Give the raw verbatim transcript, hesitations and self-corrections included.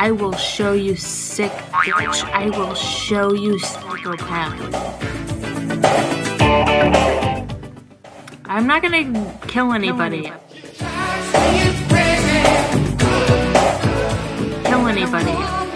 I will show you sick bitch. I will show you psychopath. I'm not gonna kill anybody. Kill anybody.